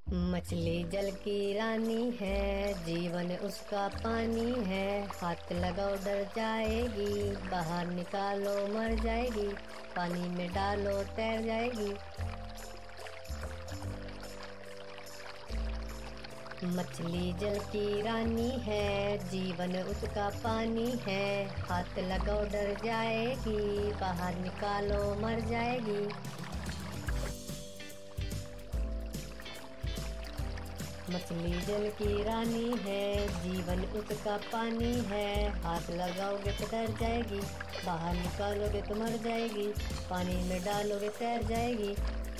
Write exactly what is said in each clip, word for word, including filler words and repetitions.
मछली जल की रानी है, जीवन उसका पानी है। हाथ लगाओ डर जाएगी, बाहर निकालो मर जाएगी, पानी में डालो तैर जाएगी। मछली जल की रानी है, जीवन उसका पानी है। हाथ लगाओ डर जाएगी, बाहर निकालो मर जाएगी। मछली जल की रानी है, जीवन उसका पानी है। हाथ लगाओगे तो डर जाएगी, बाहर निकालोगे तो मर जाएगी, पानी में डालोगे तैर जाएगी।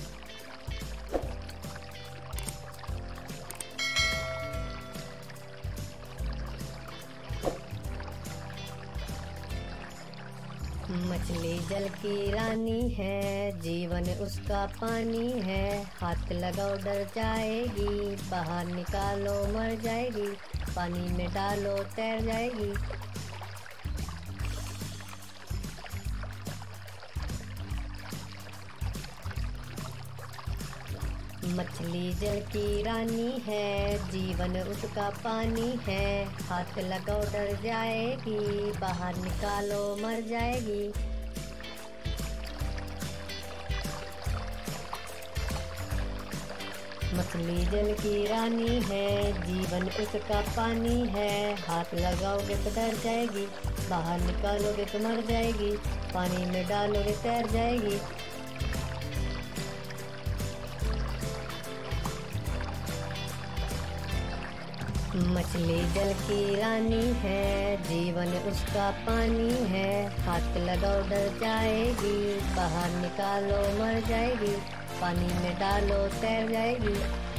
मछली जल की रानी है, जीवन उसका पानी है। हाथ लगाओ डर जाएगी, बाहर निकालो मर जाएगी, पानी में डालो तैर जाएगी। मछली जल की रानी है, जीवन उसका पानी है। हाथ लगाओ डर जाएगी, बाहर निकालो मर जाएगी। मछली जल की रानी है, जीवन उसका पानी है। हाथ लगाओगे तो डर जाएगी, बाहर निकालोगे तो मर जाएगी, पानी में डालोगे तैर जाएगी। मछली जल की रानी है, जीवन उसका पानी है। हाथ लगाओ डर जाएगी, बाहर निकालो मर जाएगी, पानी में डालो तैर जाएगी।